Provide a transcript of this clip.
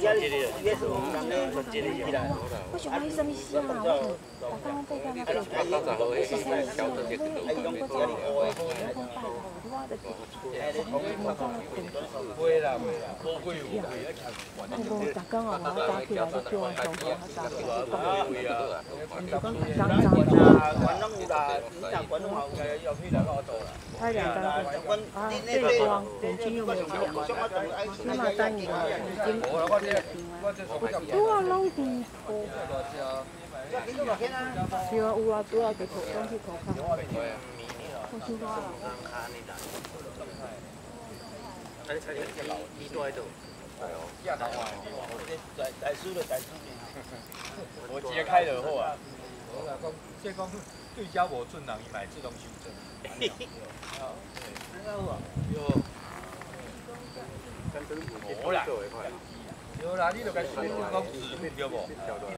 我想买什么虾啊？我刚被他那个，是啥虾？ 会啦，无贵有贵。 我打工哦，我早起来就叫我上课，我早起来就讲。就讲刚早起。 管拢有啦，你若管拢嘛有个要去来我做啦。 太两单啊，对光眼睛又没有亮，起码单眼眼睛。拄啊，拢伫涂。是啊，有啊，拄啊，就涂，拢去涂骹。我先花了。 我揭开就好啊。即讲对家无准人，伊买自动修正。无啦，有啦，你著该输讲字对无？